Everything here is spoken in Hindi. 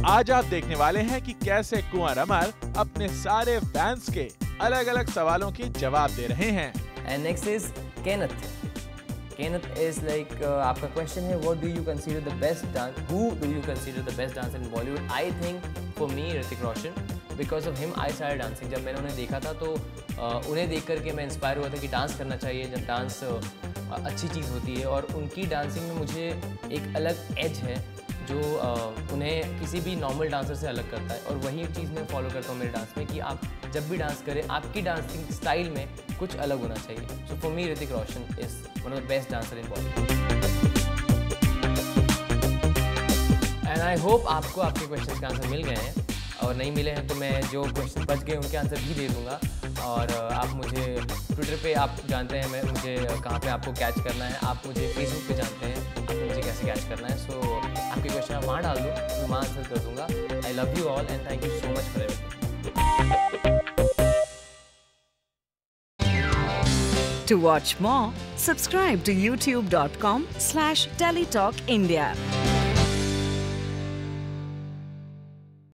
आज आप देखने वाले हैं कि कैसे कुंवर अमर अपने सारे फैंस के अलग-अलग सवालों के जवाब दे रहे हैं। And next is Kenneth. Kenneth is like आपका question है what do you consider the best dance? Who do you consider the best dancer in Bollywood? I think for me Hrithik Roshan. Because of him I started dancing. जब मैंने उन्हें देखा था तो उन्हें देख करके मैं इंस्पायर हुआ था कि डांस करना चाहिए जब डांस अच्छी चीज़ होती है। और उनकी डांसिंग में मुझे एक अलग एज है जो उन्हें किसी भी नॉर्मल डांसर से अलग करता है। और वही चीज़ मैं फॉलो करता हूँ मेरे डांस में कि आप जब भी डांस करें आपकी डांसिंग स्टाइल में कुछ अलग होना चाहिए। So for me Hrithik Roshan is one of the best dancer in Bollywood. And I hope आपको आपके क्वेश्चन के आंसर मिल गए हैं, और नहीं मिले हैं तो मैं जो क्वेश्चन बच गए उनके आंसर भी दे दूँगा। और आप मुझे ट्विटर पे आप जानते हैं मुझे कहाँ पे आपको कैच करना है, आप मुझे फेसबुक पे जानते हैं आपको मुझे कैसे कैच करना है। सो आपके क्वेश्चन आप वहाँ डाल दो, मैं वहाँ आंसर कर दूँगा। I love you all and thank you so much for everything. To watch more, subscribe to youtube.com/TeletalkIndia.